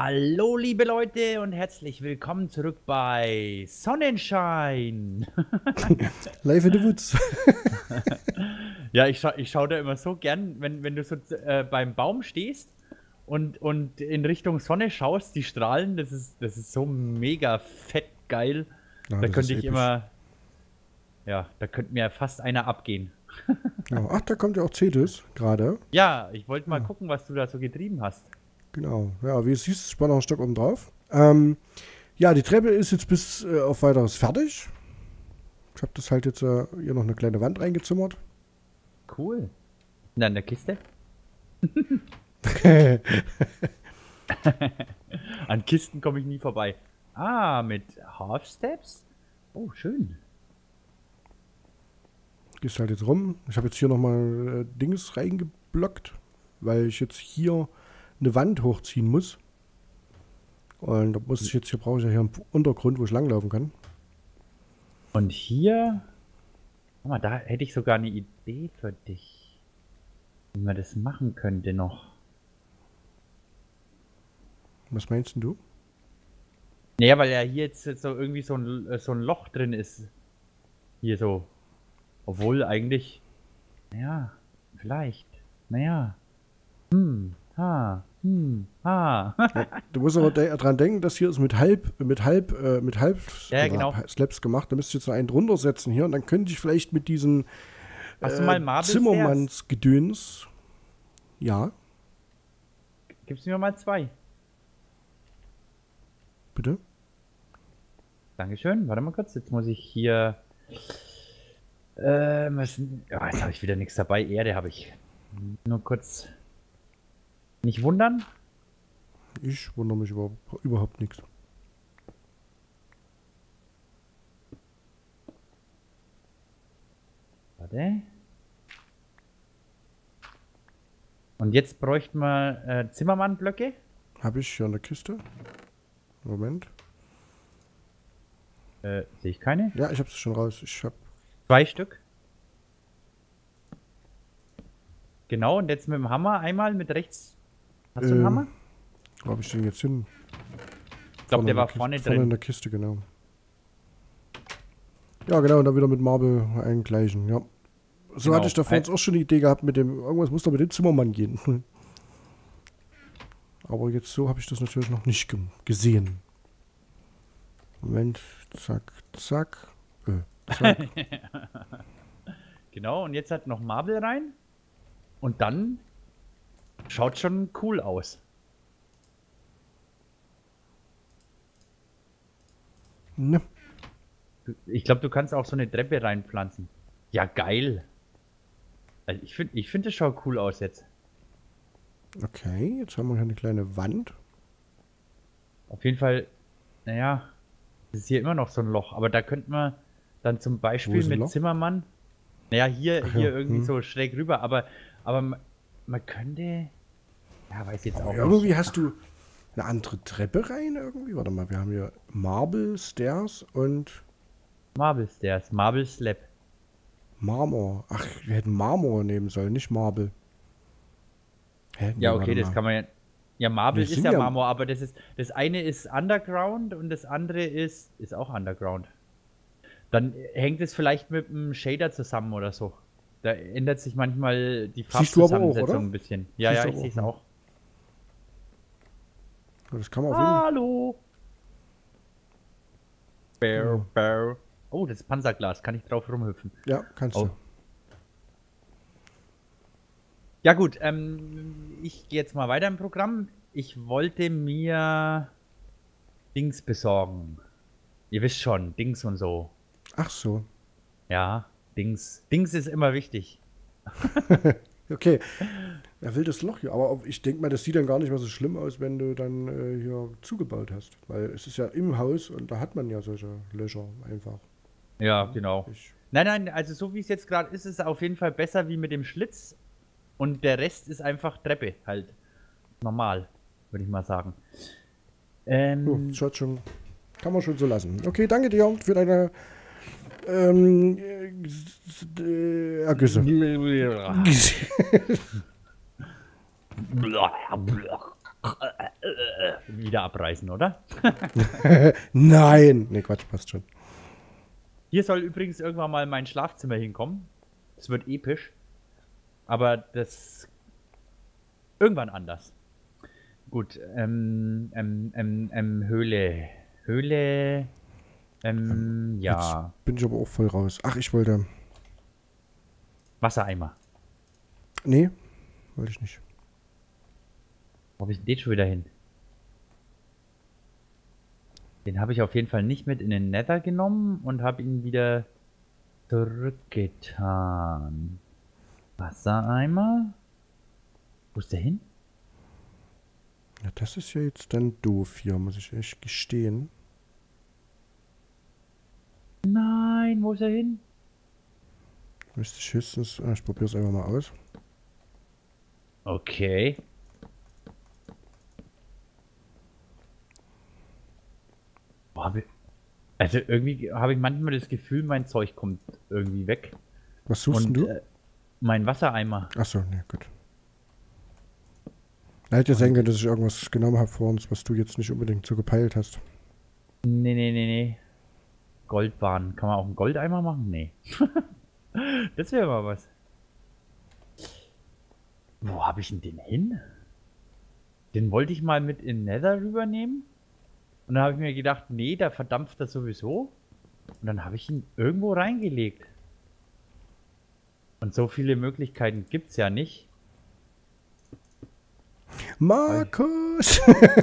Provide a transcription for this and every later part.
Hallo liebe Leute und herzlich willkommen zurück bei Sonnenschein. Live in the Woods. Ja, ich schau da immer so gern, wenn du so beim Baum stehst und in Richtung Sonne schaust, die Strahlen, das ist so mega fett geil. Ja, Da das ist könnte ich episch. immer, ja, da könnte mir fast einer abgehen. Ja. Ach, da kommt ja auch Cetus gerade. Ja, ich wollte mal Ja, gucken, was du da so getrieben hast. genau. Ja, wie du siehst, ich war noch ein Stock oben drauf. Ja, die Treppe ist jetzt bis auf weiteres fertig. Ich habe das halt jetzt hier noch eine kleine Wand reingezimmert. Cool. Na, in der Kiste? An Kisten komme ich nie vorbei. Ah, mit Half Steps? Oh, schön. Gehst halt jetzt rum. Ich habe jetzt hier nochmal Dings reingeblockt, weil ich jetzt hier eine Wand hochziehen muss. Und da muss ich jetzt, hier brauche ich ja hier einen Untergrund, wo ich langlaufen kann. Und hier, guck mal, da hätte ich sogar eine Idee für dich, wie man das machen könnte noch. Was meinst denn du? Naja, weil ja hier jetzt so irgendwie so ein Loch drin ist. Hier so. Obwohl eigentlich, naja, vielleicht, naja. Ha. Ja, du musst aber dran denken, dass hier ist mit halb Ja, genau. Slabs gemacht. Da müsst ihr jetzt noch einen drunter setzen hier und dann könnte ich vielleicht mit diesen Hast du mal Marble Stairs? Zimmermannsgedöns. Ja, Gib's mir mal 2. bitte. Dankeschön. Warte mal kurz, jetzt muss ich hier. Was, ja, jetzt habe ich wieder nichts dabei. Erde habe ich. Nur kurz. Nicht wundern. Ich wundere mich überhaupt nichts. Warte. Und jetzt bräuchten wir Zimmermann-Blöcke. Habe ich hier in der Kiste. Moment. Sehe ich keine. Ja, ich habe es schon raus. 2 Stück. Genau, und jetzt mit dem Hammer einmal mit rechts. Hast du einen Hammer? Wo habe ich den jetzt hin? Ich glaube, der war vorne Vorne in drin. der Kiste, genau. Ja, genau, und dann wieder mit Marble eingleichen, ja. So Genau. hatte ich davor jetzt auch schon die Idee gehabt, mit dem, irgendwas muss doch mit dem Zimmermann gehen. Aber jetzt so habe ich das natürlich noch nicht gesehen. Moment, zack, zack. Zack. Genau, und jetzt hat noch Marble rein. Und dann schaut schon cool aus. Ne. Ich glaube, du kannst auch so eine Treppe reinpflanzen. Ja, geil. Also ich finde, das schaut cool aus jetzt. Okay, jetzt haben wir hier eine kleine Wand. Auf jeden Fall, naja, es ist hier immer noch so ein Loch. Aber da könnte man dann zum Wo Beispiel ist ein mit Loch? Zimmermann, naja, hier Ach ja, irgendwie so schräg rüber. Aber man könnte, ja, weiß jetzt auch Irgendwie nicht. hast du eine andere Treppe rein irgendwie. Warte mal, wir haben hier Marble Stairs und Marble Stairs, Marble Slab. Marmor. Ach, wir hätten Marmor nehmen sollen, nicht Marble. Hä? Nee, Ja, warte okay, das mal. kann man ja. Ja, Marble Wir ist sind ja ja- Marmor, aber das eine ist Underground und das andere ist auch Underground. Dann hängt es vielleicht mit einem Shader zusammen oder so. Da ändert sich manchmal die Siehst du aber auch, Farbzusammensetzung oder? ein bisschen. Ja, Siehst ja, du ich sehe es ne? auch. Ja, das kann man auf jeden Fall. Hallo! Ja. Bear. Oh, das ist Panzerglas, kann ich drauf rumhüpfen. Ja, kannst Oh. du. Ja gut, ich gehe jetzt mal weiter im Programm. Ich wollte mir Dings besorgen. Ihr wisst schon, Dings und so. Ach so. Ja, Dings. Dings ist immer wichtig. Okay. Er will das Loch hier. Aber ich denke mal, das sieht dann gar nicht mehr so schlimm aus, wenn du dann hier zugebaut hast. Weil es ist ja im Haus und da hat man ja solche Löcher einfach. Ja, genau. Ich, Nein, also so wie es jetzt gerade ist, ist es auf jeden Fall besser wie mit dem Schlitz. Und der Rest ist einfach Treppe, halt. Normal, würde ich mal sagen. schaut schon. Kann man schon so lassen. Okay, danke dir für deine Ergüsse. wieder abreißen, oder? Nein! Ne, Quatsch, passt schon. Hier soll übrigens irgendwann mal mein Schlafzimmer hinkommen. Es wird episch. Aber das irgendwann anders. Gut, Höhle. Höhle, ja. Jetzt bin ich aber auch voll raus. Ach, ich wollte... Wassereimer. Nee, wollte ich nicht. Wo habe ich den schon wieder hin? Den habe ich auf jeden Fall nicht mit in den Nether genommen und habe ihn wieder zurückgetan. Wassereimer? Wo ist der hin? Ja, das ist ja jetzt dann doof hier, muss ich echt gestehen. Nein, wo ist er hin? Müsste ich höchstens... ich probiere es einfach mal aus. Okay. Also irgendwie habe ich manchmal das Gefühl, mein Zeug kommt irgendwie weg. Was suchst denn du? Mein Wassereimer. Achso, ne, gut. Hätte ja sein können, dass ich irgendwas genommen habe vor uns, was du jetzt nicht unbedingt so gepeilt hast. Nee. Goldbahn. Kann man auch einen Goldeimer machen? Nee. Das wäre mal was. Wo habe ich denn den hin? Den wollte ich mal mit in Nether rübernehmen. Und dann habe ich mir gedacht, nee, da verdampft das sowieso. Und dann habe ich ihn irgendwo reingelegt. Und so viele Möglichkeiten gibt es ja nicht. Markus!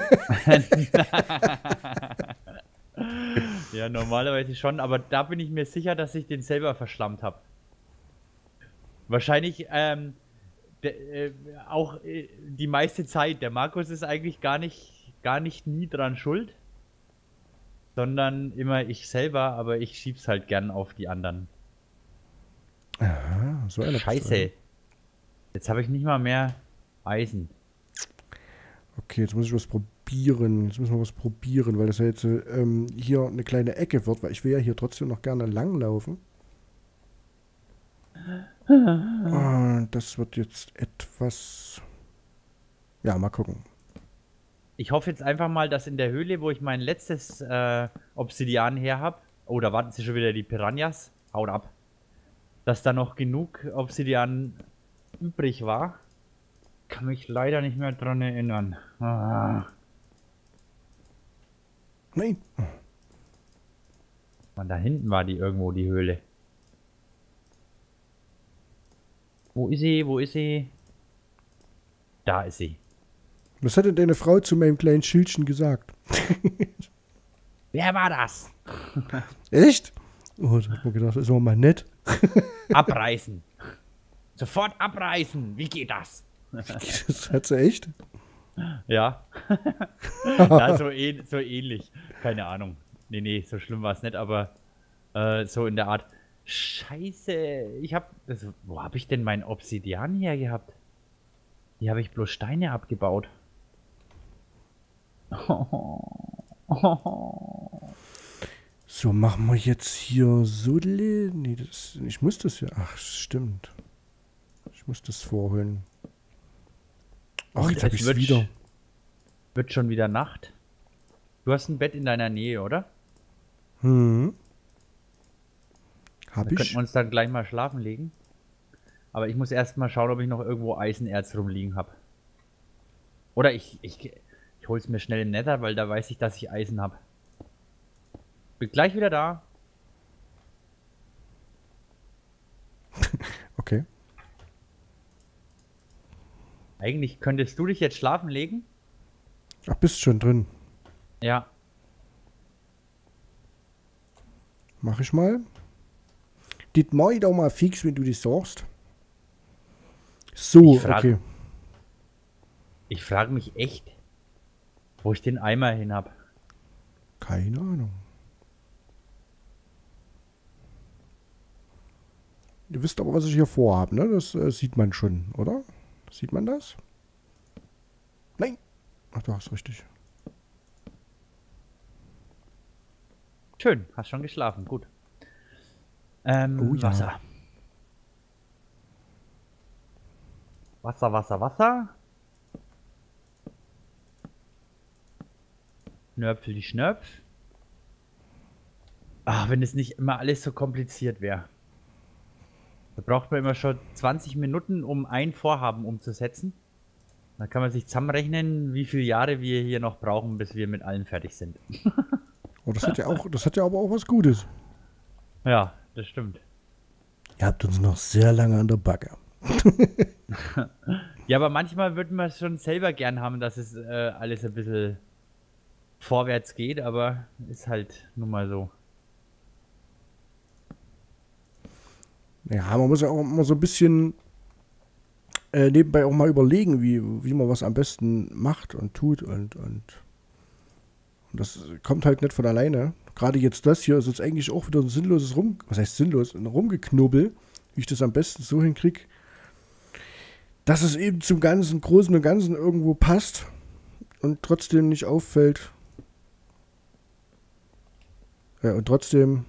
Ja, normalerweise schon, aber da bin ich mir sicher, dass ich den selber verschlammt habe. Wahrscheinlich auch die meiste Zeit. Der Markus ist eigentlich gar nicht nie dran schuld, sondern immer ich selber, aber ich schieb's halt gern auf die anderen. Aha, so eine Scheiße. Jetzt habe ich nicht mal mehr Eisen. Okay, jetzt muss ich was probieren. Jetzt müssen wir was probieren, weil das ja jetzt hier eine kleine Ecke wird, weil ich will ja hier trotzdem noch gerne langlaufen. Und das wird jetzt etwas... Ja, mal gucken. Ich hoffe jetzt einfach mal, dass in der Höhle, wo ich mein letztes Obsidian her habe, oh, da warten sie schon wieder die Piranhas, haut ab, dass da noch genug Obsidian übrig war. Kann mich leider nicht mehr dran erinnern. Ah. Nein. Mann, da hinten war die irgendwo, die Höhle. Wo ist sie? Wo ist sie? Da ist sie. Was hat denn deine Frau zu meinem kleinen Schildchen gesagt? Wer war das? Echt? Oh, da hat man gedacht, das ist aber mal nett. Abreißen. Sofort abreißen. Wie geht das? Das hat sie echt? Ja. Ja, so ähnlich. Keine Ahnung. Nee, so schlimm war es nicht, aber so in der Art. Scheiße, wo habe ich denn mein Obsidian her gehabt? Hier habe ich bloß Steine abgebaut. So, machen wir jetzt hier so... Nee, ich muss das ja... Ach, stimmt. Ich muss das vorholen. Ach, jetzt habe ich es wieder. Wird schon wieder Nacht. Du hast ein Bett in deiner Nähe, oder? Hab Da ich. könnten wir uns dann gleich mal schlafen legen. Aber ich muss erst mal schauen, ob ich noch irgendwo Eisenerz rumliegen habe. Oder ich hole es mir schnell im Nether, weil da weiß ich, dass ich Eisen habe. Bin gleich wieder da. Okay. Eigentlich könntest du dich jetzt schlafen legen. Ach, bist schon drin. Ja. Mach ich mal. Das mach ich doch mal fix, wenn du das sagst. So, okay. Ich frage mich echt, wo ich den Eimer hin habe. Keine Ahnung. Ihr wisst aber, was ich hier vorhabe, ne? Das sieht man schon, oder? Sieht man das? Nein. Ach, du hast richtig. Schön, hast schon geschlafen, gut. Oh, ja. Wasser. Wasser. Schnörpfel die Schnörpf. Ach, wenn es nicht immer alles so kompliziert wäre. Da braucht man immer schon 20 Minuten, um ein Vorhaben umzusetzen. Da kann man sich zusammenrechnen, wie viele Jahre wir hier noch brauchen, bis wir mit allen fertig sind. Oh, das hat ja aber auch was Gutes. Ja, das stimmt. Ihr habt uns noch sehr lange an der Backe. Ja, aber manchmal würde man es schon selber gern haben, dass es alles ein bisschen vorwärts geht, aber ist halt nun mal so. Ja, man muss ja auch immer so ein bisschen nebenbei auch mal überlegen, wie man was am besten macht und tut und das kommt halt nicht von alleine. Gerade jetzt das hier ist jetzt eigentlich auch wieder ein sinnloses was heißt sinnlos? Ein Rumgeknubbel, wie ich das am besten so hinkriege, dass es eben zum ganzen Großen und Ganzen irgendwo passt und trotzdem nicht auffällt. Ja, und trotzdem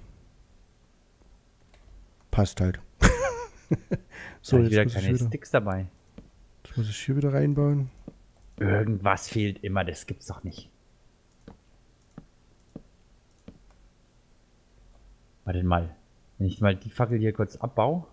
passt halt. So, jetzt wieder keine Sticks dabei. Jetzt muss ich hier wieder reinbauen. Irgendwas fehlt immer, das gibt's doch nicht. Warte mal. Wenn ich mal die Fackel hier kurz abbaue.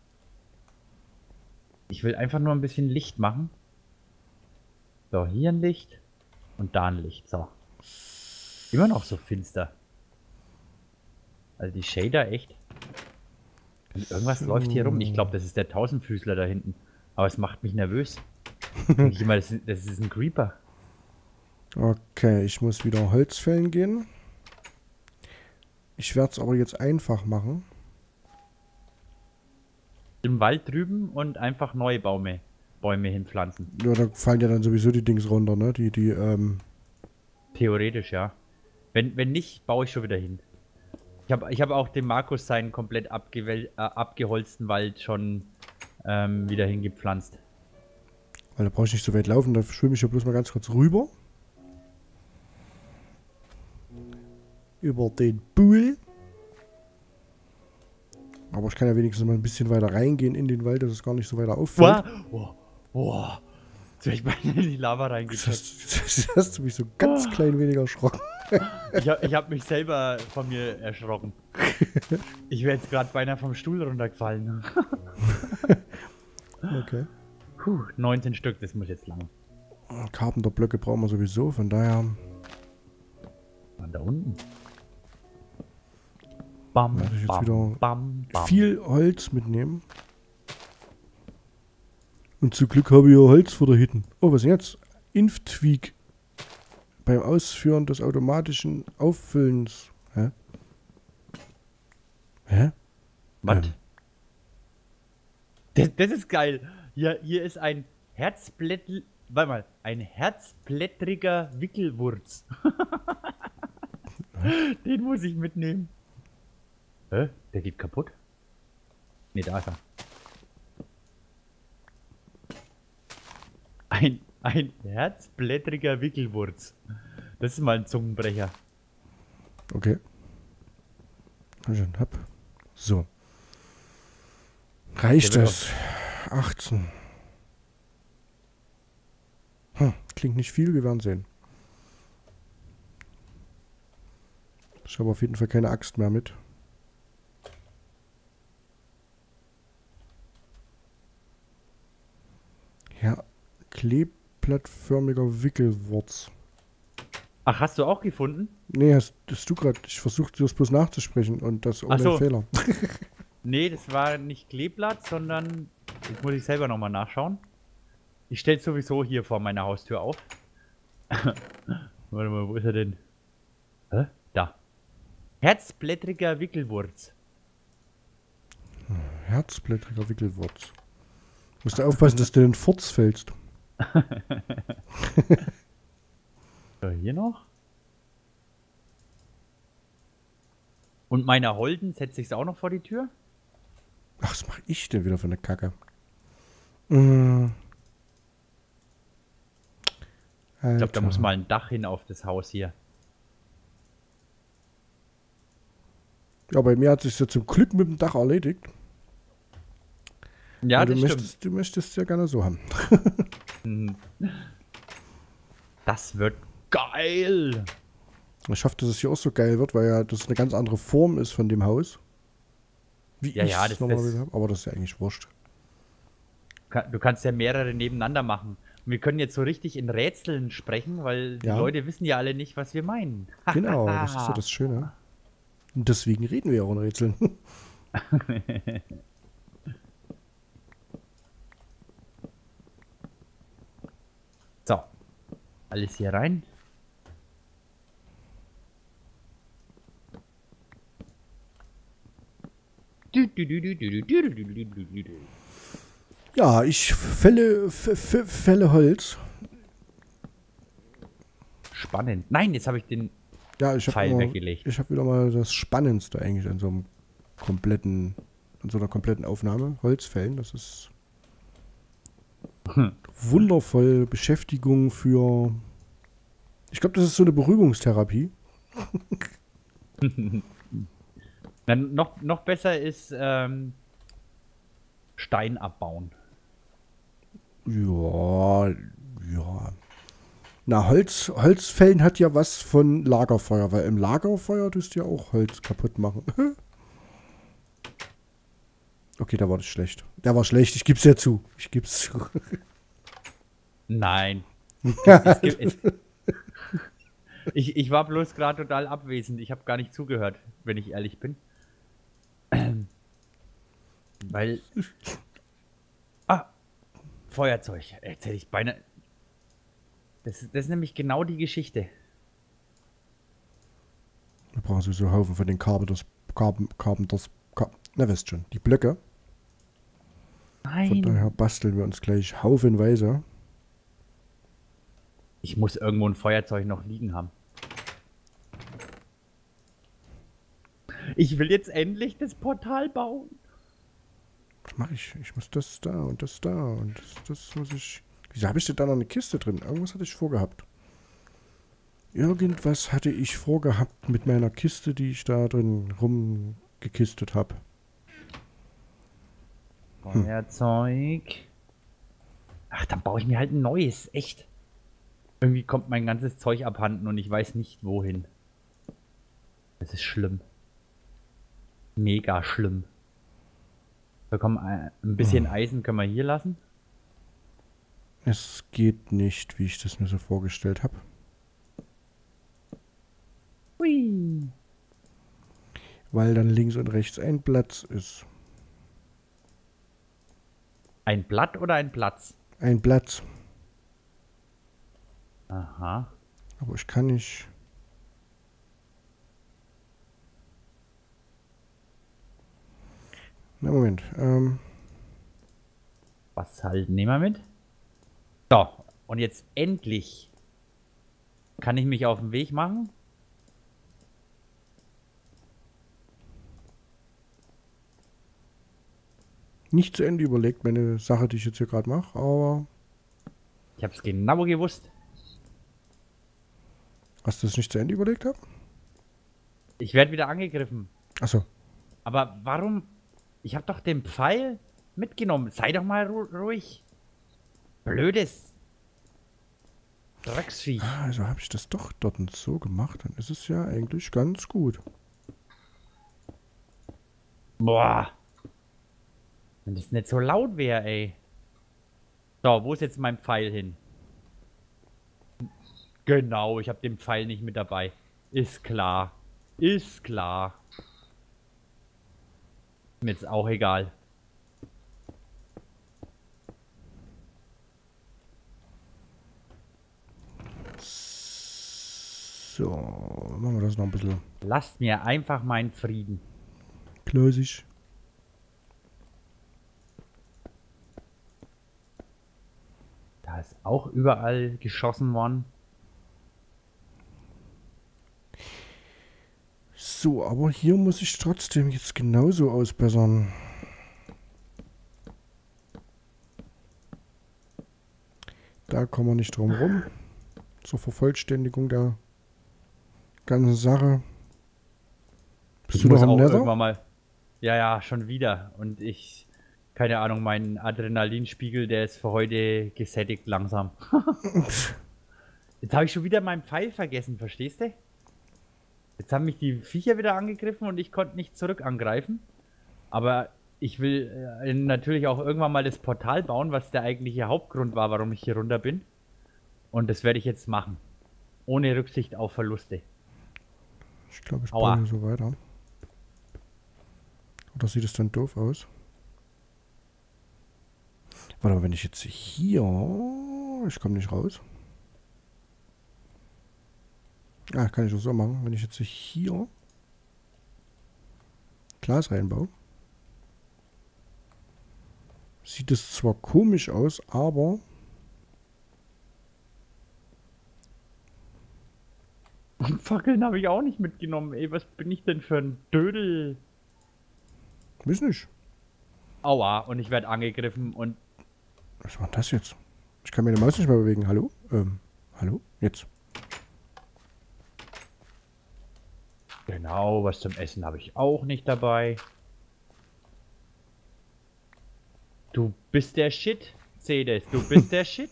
Ich will einfach nur ein bisschen Licht machen. So, hier ein Licht. Und da ein Licht. So. Immer noch so finster. Also die Shader echt. Und irgendwas läuft hier rum. Ich glaube, das ist der Tausendfüßler da hinten. Aber es macht mich nervös. Denke ich immer, das ist ein Creeper. Okay, ich muss wieder Holz fällen gehen. Ich werde es aber jetzt einfach machen. Im Wald drüben und einfach neue Bäume hinpflanzen. Ja, da fallen ja dann sowieso die Dings runter, ne? Theoretisch, ja. Wenn nicht, baue ich schon wieder hin. Ich hab auch dem Markus seinen komplett abgeholzten Wald schon wieder hingepflanzt. Weil da brauche ich nicht so weit laufen, da schwimme ich ja bloß mal ganz kurz rüber. Über den Pool. Aber ich kann ja wenigstens mal ein bisschen weiter reingehen in den Wald, dass es gar nicht so weiter auffällt. Wow. Jetzt wäre ich beinahe in die Lava reingekippt. Jetzt hast du mich so ganz klein wenig erschrocken. Ich hab mich selber von mir erschrocken. Ich wäre jetzt gerade beinahe vom Stuhl runtergefallen. Okay. 19 Stück, das muss jetzt lang. Carpenter-Blöcke brauchen wir sowieso, von daher... Und da unten. Bam, werde ich jetzt bam, wieder bam, bam. viel Holz mitnehmen. Und zum Glück habe ich ja Holz vor der Hütte. Oh, was ist denn jetzt? Inftweak. Beim Ausführen des automatischen Auffüllens. Hä? Was? Das ist geil. Hier ist ein Warte mal, ein herzblättriger Wickelwurz. Den muss ich mitnehmen. Hä? Der geht kaputt? Ne, da ist er. Ein herzblättriger Wickelwurz. Das ist mal ein Zungenbrecher. Okay. Hab. So. Reicht das? 18. Klingt nicht viel, wir werden sehen. Ich habe auf jeden Fall keine Axt mehr mit. Ja, kleeblattförmiger Wickelwurz. Ach, hast du auch gefunden? Nee, hast du gerade. Ich versuche das bloß nachzusprechen und das ohne so. Fehler. Nee, das war nicht Kleeblatt, sondern... Jetzt muss ich selber nochmal nachschauen. Ich stelle sowieso hier vor meiner Haustür auf. Warte mal, wo ist er denn? Hä? Da. Herzblättriger Wickelwurz. Herzblättriger Wickelwurz. Musst du aufpassen, dass du den Furz fällst. So, hier noch. Und meiner Holden setze ich es auch noch vor die Tür. Ach, was mache ich denn wieder für eine Kacke? Ich glaube, da muss mal ein Dach hin auf das Haus hier. Ja, bei mir hat sich ja zum Glück mit dem Dach erledigt. Ja, das stimmt. stimmt. Du möchtest es ja gerne so haben. Das wird geil. Ich hoffe, dass es hier auch so geil wird, weil ja das eine ganz andere Form ist von dem Haus. Wie Ja, ich ja, es normalerweise habe. Aber das ist ja eigentlich wurscht. du kannst ja mehrere nebeneinander machen. Und wir können jetzt so richtig in Rätseln sprechen, weil die Ja. Leute wissen ja alle nicht, was wir meinen. Genau, das ist ja das Schöne. Und deswegen reden wir auch in Rätseln. So, alles hier rein. Ja, ich fälle Holz. Spannend. Nein, jetzt habe ich den Ja, ich Pfeil habe weggelegt. hab wieder mal das Spannendste eigentlich an so einer kompletten Aufnahme. Holzfällen, das ist wundervoll. Beschäftigung für... Ich glaube, das ist so eine Beruhigungstherapie. Dann noch besser ist Stein abbauen. Ja, ja. Na, Holzfällen hat ja was von Lagerfeuer, weil im Lagerfeuer tust du ja auch Holz kaputt machen. Okay, da war das schlecht. Der war schlecht, ich geb's ja zu. Ich geb's zu. Nein. Ich war bloß gerade total abwesend. Ich habe gar nicht zugehört, wenn ich ehrlich bin. Weil... Ah, Feuerzeug. Jetzt hätte ich beinahe... Das ist nämlich genau die Geschichte. Wir brauchen sowieso einen Haufen von den na, wisst schon, die Blöcke. Von Nein. daher basteln wir uns gleich haufenweise. Ich muss irgendwo ein Feuerzeug noch liegen haben. Ich will jetzt endlich das Portal bauen. Was mache ich? Ich muss das da und das da und das muss ich... Wieso habe ich denn da noch eine Kiste drin? Irgendwas hatte ich vorgehabt. Irgendwas hatte ich vorgehabt mit meiner Kiste, die ich da drin rumgekistet habe. Feuerzeug. Ach, dann baue ich mir halt ein neues. Echt. Irgendwie kommt mein ganzes Zeug abhanden und ich weiß nicht wohin. Das ist schlimm. Mega schlimm. Wir kommen ein bisschen Eisen können wir hier lassen. Es geht nicht, wie ich das mir so vorgestellt habe. Hui. Weil dann links und rechts ein Platz ist. Ein Blatt oder ein Platz? Ein Platz. Aha. Aber ich kann nicht... Na, Moment. Was halt nehmen wir mit? So, und jetzt endlich kann ich mich auf den Weg machen. Nicht zu Ende überlegt, meine Sache, die ich jetzt hier gerade mache, aber... Ich habe es genau gewusst. Hast du das nicht zu Ende überlegt habe? Ich werde wieder angegriffen. Achso. Aber warum? Ich habe doch den Pfeil mitgenommen. Sei doch mal ruhig. Blödes Drecksviech. Also habe ich das doch dort und so gemacht. Dann ist es ja eigentlich ganz gut. Boah. Wenn das nicht so laut wäre, ey. So, wo ist jetzt mein Pfeil hin? Genau, ich habe den Pfeil nicht mit dabei. Ist klar. Ist klar. Mir ist auch egal. So, machen wir das noch ein bisschen Lasst mir einfach meinen Frieden. klassisch. Da ist auch überall geschossen worden. So, aber hier muss ich trotzdem jetzt genauso ausbessern. Da kommen wir nicht drum rum. Zur Vervollständigung der ganzen Sache. Bist du noch am Nether? Irgendwann mal. Ja, ja, schon wieder. Und keine Ahnung, mein Adrenalinspiegel, der ist für heute gesättigt langsam. Jetzt habe ich schon wieder meinen Pfeil vergessen, verstehst du? Jetzt haben mich die Viecher wieder angegriffen und ich konnte nicht zurück angreifen. Aber ich will natürlich auch irgendwann mal das Portal bauen, was der eigentliche Hauptgrund war, warum ich hier runter bin. Und das werde ich jetzt machen. Ohne Rücksicht auf Verluste. Ich glaube, ich Aua. baue hier so weiter. Oder sieht es dann doof aus? Warte mal, wenn ich jetzt hier... Ich komme nicht raus. Ah, kann ich das so machen. Wenn ich jetzt hier Glas reinbaue, sieht es zwar komisch aus, aber... Und Fackeln habe ich auch nicht mitgenommen. Ey, was bin ich denn für ein Dödel? Weiß nicht. Aua, und ich werde angegriffen und... Was war denn das jetzt? Ich kann meine Maus nicht mehr bewegen. Hallo? Hallo? Jetzt. Genau, was zum Essen habe ich auch nicht dabei. Du bist der Shit, Cedes. Du bist der Shit.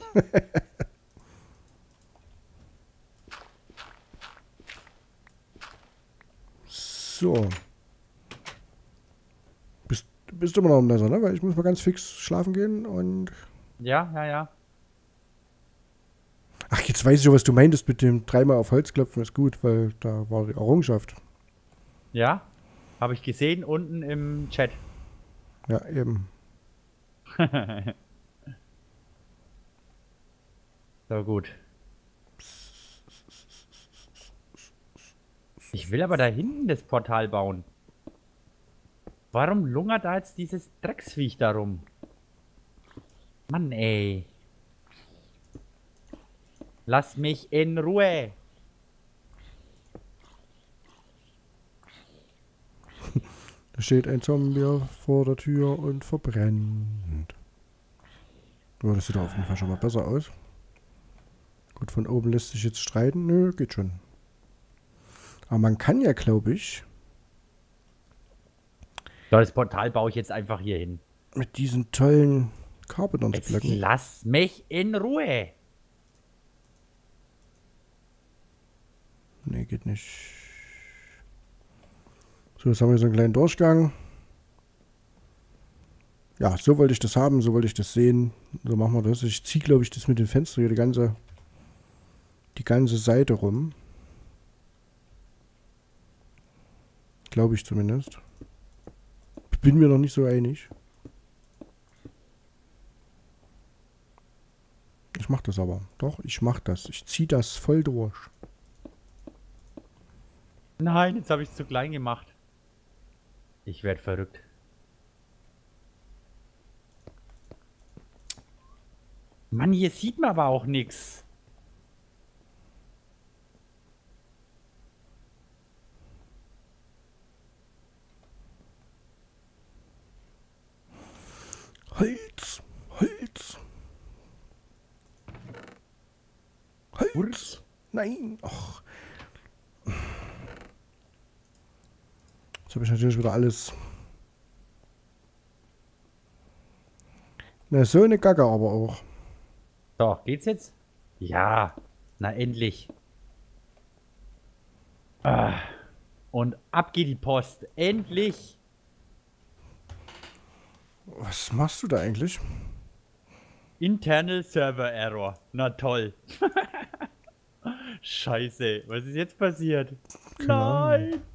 So. Bist du immer noch im Messer, ne? Weil ich muss mal ganz fix schlafen gehen und... Ja, ja, ja. Ach, jetzt weiß ich, was du meintest mit dem dreimal auf Holz klopfen. Ist gut, weil da war die Errungenschaft. Ja, habe ich gesehen unten im Chat. Ja, eben. So gut. Ich will aber da hinten das Portal bauen. Warum lungert da jetzt dieses Drecksviech da rum? Mann, ey. Lass mich in Ruhe. Da steht ein Zombie vor der Tür und verbrennt. Oh, das sieht doch auf jeden Fall schon mal besser aus. Gut, von oben lässt sich jetzt streiten. Nö, geht schon. Aber man kann ja, glaube ich, So, das Portal baue ich jetzt einfach hier hin. mit diesen tollen Carpenters Jetzt Blöcken. lass mich in Ruhe. Nee, geht nicht. So, jetzt haben wir so einen kleinen Durchgang. Ja, so wollte ich das haben, so wollte ich das sehen. So machen wir das. Ich ziehe, glaube ich, das mit dem Fenster hier die ganze Seite rum. Glaube ich zumindest. Bin mir noch nicht so einig. Ich mache das aber. Doch, ich mache das. Ich ziehe das voll durch. Nein, jetzt habe ich es zu klein gemacht. Ich werde verrückt. Mann, hier sieht man aber auch nichts. Holz! Holz! Holz! Nein! Och. Jetzt habe ich natürlich wieder alles. Na, so eine Gacke aber auch. So, geht's jetzt? Ja, na endlich. Ah, und ab geht die Post. Endlich. Was machst du da eigentlich? Internal Server Error. Na toll. Scheiße, was ist jetzt passiert? Keine Ahnung. Nein.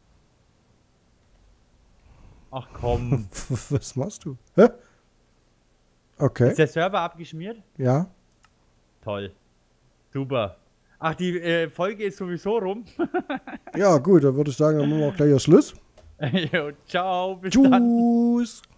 Ach komm. Was machst du? Hä? Okay. Ist der Server abgeschmiert? Ja. Toll. Super. Ach, die Folge ist sowieso rum. Ja, gut, dann würde ich sagen, dann machen wir auch gleich Schluss. Jo, ciao, bis dann. Tschüss.